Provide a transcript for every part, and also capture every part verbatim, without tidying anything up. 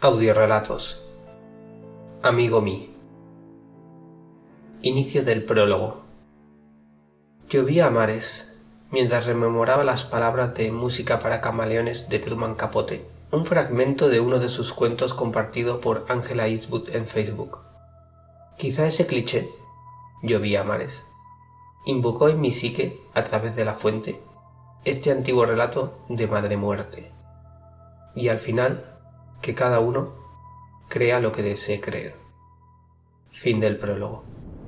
Audiorelatos. Amigo mí. Inicio del prólogo. Llovía a mares, mientras rememoraba las palabras de Música para camaleones de Truman Capote, un fragmento de uno de sus cuentos compartido por Angela Eastwood en Facebook. Quizá ese cliché, llovía a mares, invocó en mi psique, a través de la fuente, este antiguo relato de madre muerte. Y al final, que cada uno crea lo que desee creer. Fin del prólogo.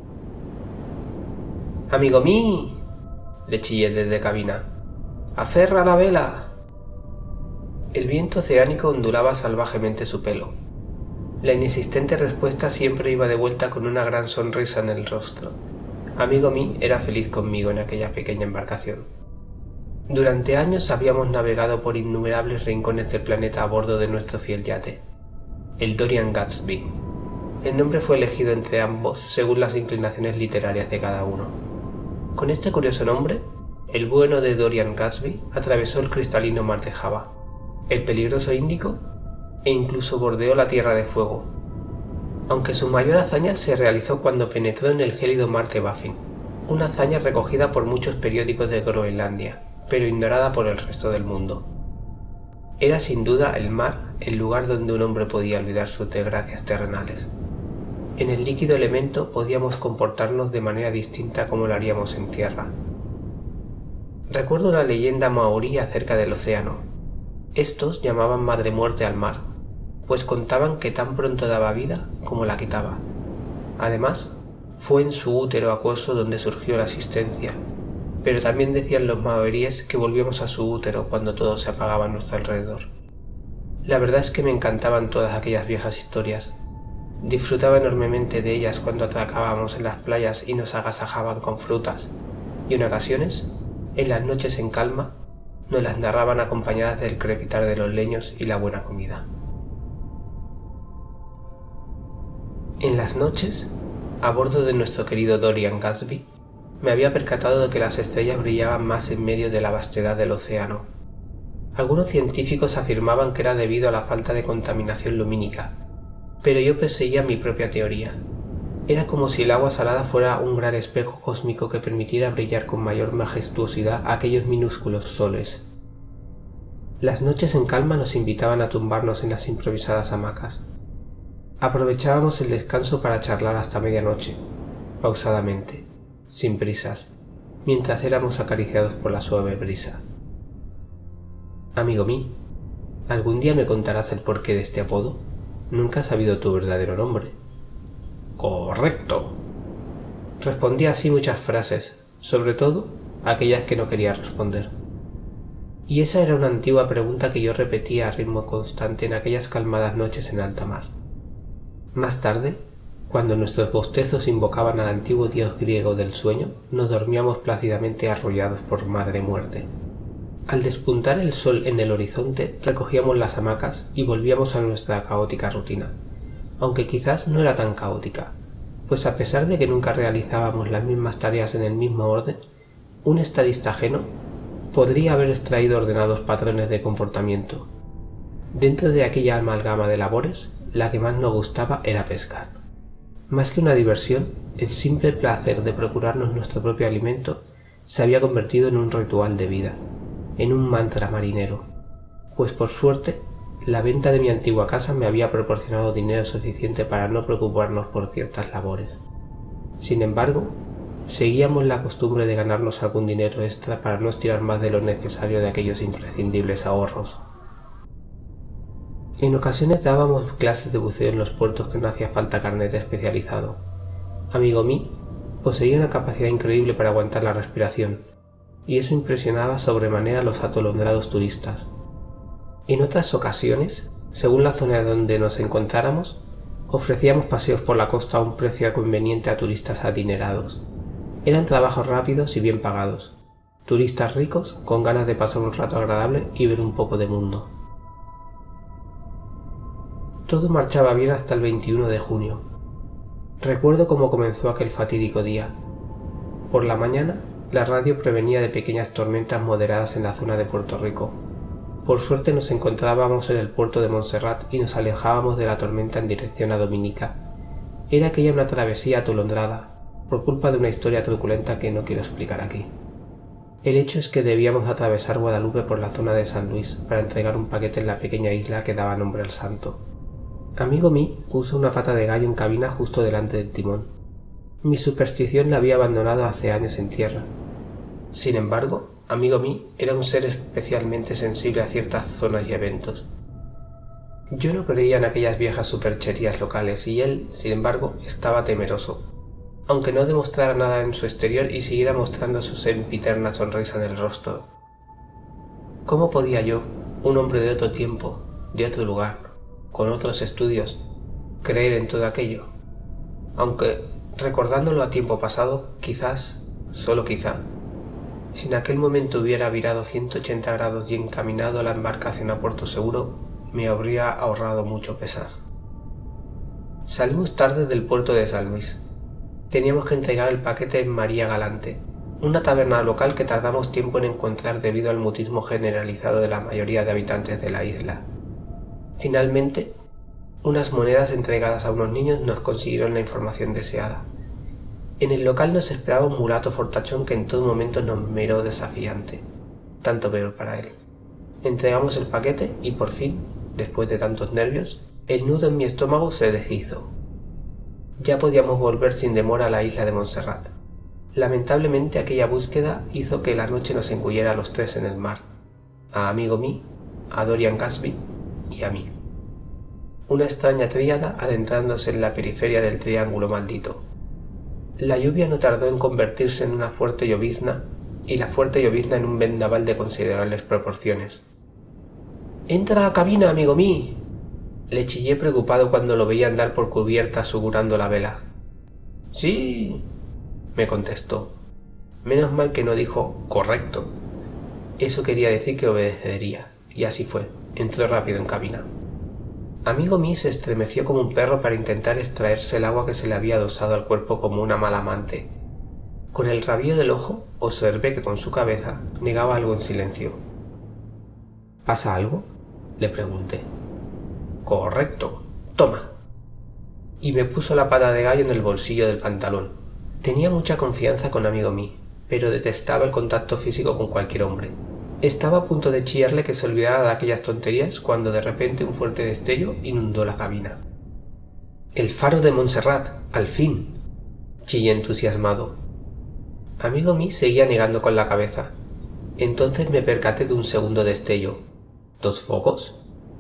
¡Amigo mí!, le chillé desde cabina. ¡Aferra la vela! El viento oceánico ondulaba salvajemente su pelo. La inexistente respuesta siempre iba de vuelta con una gran sonrisa en el rostro. Amigo mí era feliz conmigo en aquella pequeña embarcación. Durante años habíamos navegado por innumerables rincones del planeta a bordo de nuestro fiel yate, el Dorian Gatsby. El nombre fue elegido entre ambos según las inclinaciones literarias de cada uno. Con este curioso nombre, el bueno de Dorian Gatsby atravesó el cristalino mar de Java, el peligroso Índico e incluso bordeó la Tierra de Fuego, aunque su mayor hazaña se realizó cuando penetró en el gélido mar de Baffin, una hazaña recogida por muchos periódicos de Groenlandia, pero ignorada por el resto del mundo. Era sin duda el mar el lugar donde un hombre podía olvidar sus desgracias terrenales. En el líquido elemento podíamos comportarnos de manera distinta como lo haríamos en tierra. Recuerdo una leyenda maorí acerca del océano. Estos llamaban madre muerte al mar, pues contaban que tan pronto daba vida como la quitaba. Además, fue en su útero acuoso donde surgió la existencia, pero también decían los maoríes que volvíamos a su útero cuando todo se apagaba a nuestro alrededor. La verdad es que me encantaban todas aquellas viejas historias. Disfrutaba enormemente de ellas cuando atracábamos en las playas y nos agasajaban con frutas, y en ocasiones, en las noches en calma, nos las narraban acompañadas del crepitar de los leños y la buena comida. En las noches, a bordo de nuestro querido Dorian Gatsby, me había percatado de que las estrellas brillaban más en medio de la vastedad del océano. Algunos científicos afirmaban que era debido a la falta de contaminación lumínica, pero yo perseguía mi propia teoría. Era como si el agua salada fuera un gran espejo cósmico que permitiera brillar con mayor majestuosidad a aquellos minúsculos soles. Las noches en calma nos invitaban a tumbarnos en las improvisadas hamacas. Aprovechábamos el descanso para charlar hasta medianoche, pausadamente, sin prisas, mientras éramos acariciados por la suave brisa. Amigo mí, ¿algún día me contarás el porqué de este apodo? Nunca he sabido tu verdadero nombre. Correcto. Respondí así muchas frases, sobre todo aquellas que no quería responder. Y esa era una antigua pregunta que yo repetía a ritmo constante en aquellas calmadas noches en alta mar. Más tarde, cuando nuestros bostezos invocaban al antiguo dios griego del sueño, nos dormíamos plácidamente arrollados por madre muerte. Al despuntar el sol en el horizonte, recogíamos las hamacas y volvíamos a nuestra caótica rutina, aunque quizás no era tan caótica, pues a pesar de que nunca realizábamos las mismas tareas en el mismo orden, un estadista ajeno podría haber extraído ordenados patrones de comportamiento. Dentro de aquella amalgama de labores, la que más nos gustaba era pescar. Más que una diversión, el simple placer de procurarnos nuestro propio alimento se había convertido en un ritual de vida, en un mantra marinero, pues por suerte, la venta de mi antigua casa me había proporcionado dinero suficiente para no preocuparnos por ciertas labores. Sin embargo, seguíamos la costumbre de ganarnos algún dinero extra para no estirar más de lo necesario de aquellos imprescindibles ahorros. En ocasiones dábamos clases de buceo en los puertos que no hacía falta carnet especializado. Amigo mí poseía una capacidad increíble para aguantar la respiración, y eso impresionaba sobremanera a los atolondrados turistas. En otras ocasiones, según la zona donde nos encontráramos, ofrecíamos paseos por la costa a un precio conveniente a turistas adinerados. Eran trabajos rápidos y bien pagados, turistas ricos con ganas de pasar un rato agradable y ver un poco de mundo. Todo marchaba bien hasta el veintiuno de junio. Recuerdo cómo comenzó aquel fatídico día. Por la mañana, la radio prevenía de pequeñas tormentas moderadas en la zona de Puerto Rico. Por suerte nos encontrábamos en el puerto de Montserrat y nos alejábamos de la tormenta en dirección a Dominica. Era aquella una travesía atolondrada, por culpa de una historia truculenta que no quiero explicar aquí. El hecho es que debíamos atravesar Guadalupe por la zona de San Luis para entregar un paquete en la pequeña isla que daba nombre al santo. Amigo mí puso una pata de gallo en cabina justo delante del timón. Mi superstición la había abandonado hace años en tierra. Sin embargo, amigo mí era un ser especialmente sensible a ciertas zonas y eventos. Yo no creía en aquellas viejas supercherías locales y él, sin embargo, estaba temeroso, aunque no demostrara nada en su exterior y siguiera mostrando su sempiterna sonrisa en el rostro. ¿Cómo podía yo, un hombre de otro tiempo, de otro lugar, con otros estudios, creer en todo aquello? Aunque, recordándolo a tiempo pasado, quizás, solo quizá, si en aquel momento hubiera virado ciento ochenta grados y encaminado la embarcación a puerto seguro, me habría ahorrado mucho pesar. Salimos tarde del puerto de San Luis. Teníamos que entregar el paquete en María Galante, una taberna local que tardamos tiempo en encontrar debido al mutismo generalizado de la mayoría de habitantes de la isla. Finalmente, unas monedas entregadas a unos niños nos consiguieron la información deseada. En el local nos esperaba un mulato fortachón que en todo momento nos miró desafiante, tanto peor para él. Entregamos el paquete y por fin, después de tantos nervios, el nudo en mi estómago se deshizo. Ya podíamos volver sin demora a la isla de Montserrat. Lamentablemente aquella búsqueda hizo que la noche nos engullera a los tres en el mar, a amigo mí, a Dorian Gatsby y a mí. Una extraña tríada adentrándose en la periferia del triángulo maldito. La lluvia no tardó en convertirse en una fuerte llovizna y la fuerte llovizna en un vendaval de considerables proporciones. «¡Entra a la cabina, amigo mí!», le chillé preocupado cuando lo veía andar por cubierta asegurando la vela. «Sí», me contestó. Menos mal que no dijo «correcto». Eso quería decir que obedecería, y así fue, entró rápido en cabina. Amigo mí se estremeció como un perro para intentar extraerse el agua que se le había adosado al cuerpo como una mala amante. Con el rabillo del ojo observé que con su cabeza negaba algo en silencio. «¿Pasa algo?», le pregunté. «Correcto, toma». Y me puso la pata de gallo en el bolsillo del pantalón. Tenía mucha confianza con amigo mí, pero detestaba el contacto físico con cualquier hombre. Estaba a punto de chillarle que se olvidara de aquellas tonterías cuando de repente un fuerte destello inundó la cabina. «¡El faro de Montserrat, al fin!», chillé entusiasmado. Amigo mí seguía negando con la cabeza. Entonces me percaté de un segundo destello. ¿Dos focos?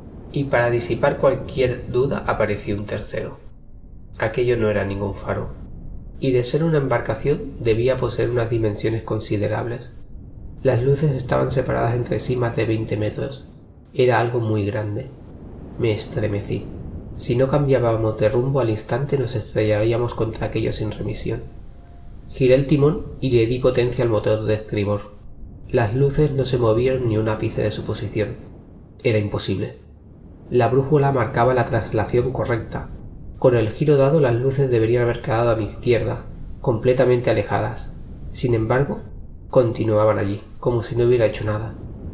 Y para disipar cualquier duda apareció un tercero. Aquello no era ningún faro, y de ser una embarcación debía poseer unas dimensiones considerables. Las luces estaban separadas entre sí más de veinte metros. Era algo muy grande. Me estremecí. Si no cambiábamos de rumbo al instante nos estrellaríamos contra aquello sin remisión. Giré el timón y le di potencia al motor de estribor. Las luces no se movieron ni un ápice de su posición. Era imposible. La brújula marcaba la traslación correcta. Con el giro dado las luces deberían haber quedado a mi izquierda, completamente alejadas. Sin embargo, continuaban allí, como si no hubiera hecho nada.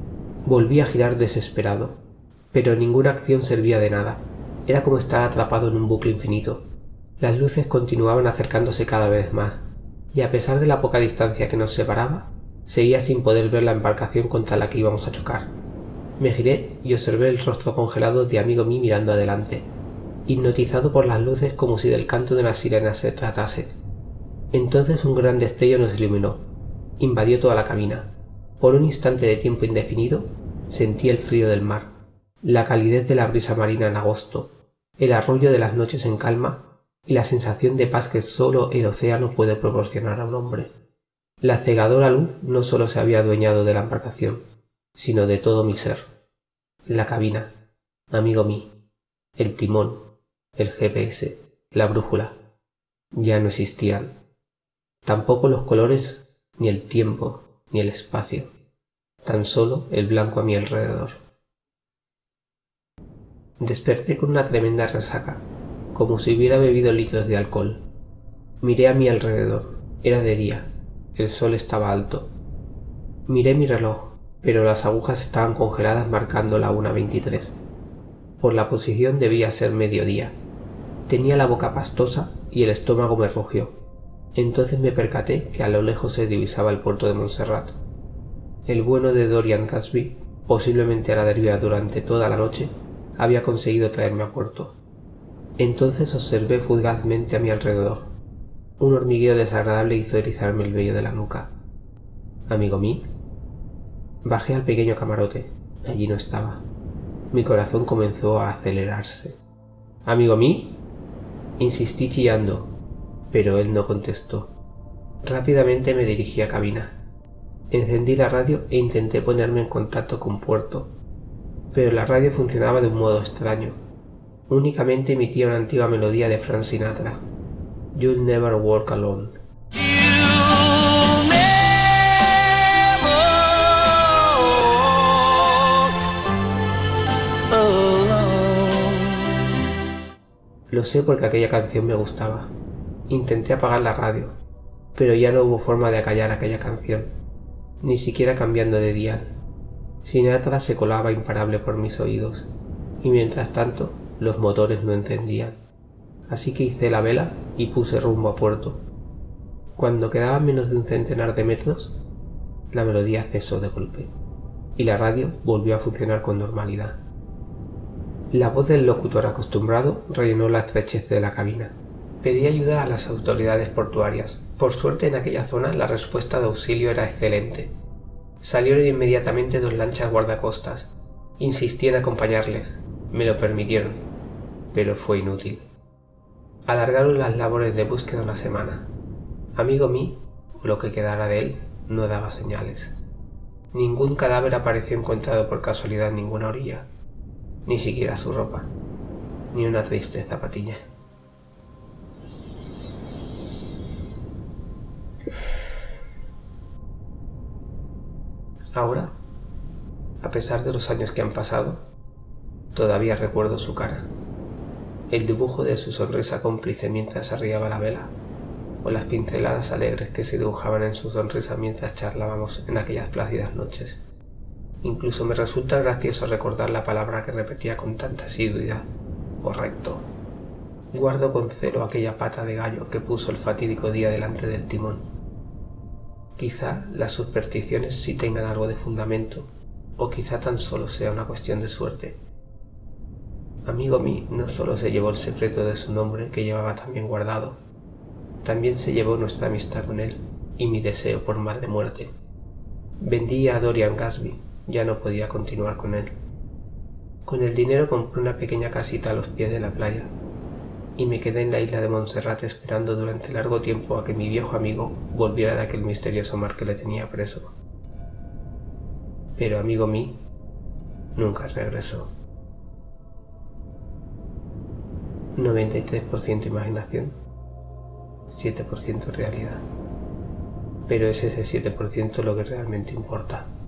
Volví a girar desesperado, pero ninguna acción servía de nada. Era como estar atrapado en un bucle infinito. Las luces continuaban acercándose cada vez más, y a pesar de la poca distancia que nos separaba, seguía sin poder ver la embarcación contra la que íbamos a chocar. Me giré y observé el rostro congelado de amigo mí mirando adelante, hipnotizado por las luces como si del canto de una sirena se tratase. Entonces un gran destello nos iluminó, invadió toda la cabina. Por un instante de tiempo indefinido, sentí el frío del mar, la calidez de la brisa marina en agosto, el arrullo de las noches en calma y la sensación de paz que solo el océano puede proporcionar a un hombre. La cegadora luz no solo se había adueñado de la embarcación, sino de todo mi ser. La cabina, amigo mí, el timón, el G P S, la brújula, ya no existían. Tampoco los colores, ni el tiempo, ni el espacio, tan solo el blanco a mi alrededor. Desperté con una tremenda resaca, como si hubiera bebido litros de alcohol. Miré a mi alrededor, era de día, el sol estaba alto. Miré mi reloj, pero las agujas estaban congeladas marcando la una veintitrés. Por la posición debía ser mediodía. Tenía la boca pastosa y el estómago me rugió. Entonces me percaté que a lo lejos se divisaba el puerto de Montserrat. El bueno de Dorian Gatsby, posiblemente a la deriva durante toda la noche, había conseguido traerme a puerto. Entonces observé fugazmente a mi alrededor. Un hormigueo desagradable hizo erizarme el vello de la nuca. ¿Amigo mí? Bajé al pequeño camarote. Allí no estaba. Mi corazón comenzó a acelerarse. ¿Amigo mí? Insistí chillando, pero él no contestó. Rápidamente me dirigí a cabina. Encendí la radio e intenté ponerme en contacto con puerto, pero la radio funcionaba de un modo extraño. Únicamente emitía una antigua melodía de Frank Sinatra. You'll never walk alone. Lo sé porque aquella canción me gustaba. Intenté apagar la radio, pero ya no hubo forma de acallar aquella canción, ni siquiera cambiando de dial. Sinatra se colaba imparable por mis oídos, y mientras tanto los motores no encendían. Así que hice la vela y puse rumbo a puerto. Cuando quedaban menos de un centenar de metros, la melodía cesó de golpe, y la radio volvió a funcionar con normalidad. La voz del locutor acostumbrado rellenó la estrechez de la cabina. Pedí ayuda a las autoridades portuarias. Por suerte en aquella zona la respuesta de auxilio era excelente. Salieron inmediatamente dos lanchas guardacostas. Insistí en acompañarles. Me lo permitieron, pero fue inútil. Alargaron las labores de búsqueda una semana. Amigo mí, o lo que quedara de él, no daba señales. Ningún cadáver apareció encontrado por casualidad en ninguna orilla. Ni siquiera su ropa, ni una triste zapatilla. Ahora, a pesar de los años que han pasado, todavía recuerdo su cara, el dibujo de su sonrisa cómplice mientras arriaba la vela, o las pinceladas alegres que se dibujaban en su sonrisa mientras charlábamos en aquellas plácidas noches. Incluso me resulta gracioso recordar la palabra que repetía con tanta asiduidad. Correcto. Guardo con celo aquella pata de gallo que puso el fatídico día delante del timón. Quizá las supersticiones sí tengan algo de fundamento, o quizá tan solo sea una cuestión de suerte. Amigo mí no solo se llevó el secreto de su nombre que llevaba tan bien guardado, también se llevó nuestra amistad con él y mi deseo por mal de muerte. Vendí a Dorian Gatsby. Ya no podía continuar con él. Con el dinero compré una pequeña casita a los pies de la playa y me quedé en la isla de Montserrat esperando durante largo tiempo a que mi viejo amigo volviera de aquel misterioso mar que le tenía preso. Pero amigo mí nunca regresó. noventa y tres por ciento imaginación, siete por ciento realidad. Pero es ese siete por ciento lo que realmente importa.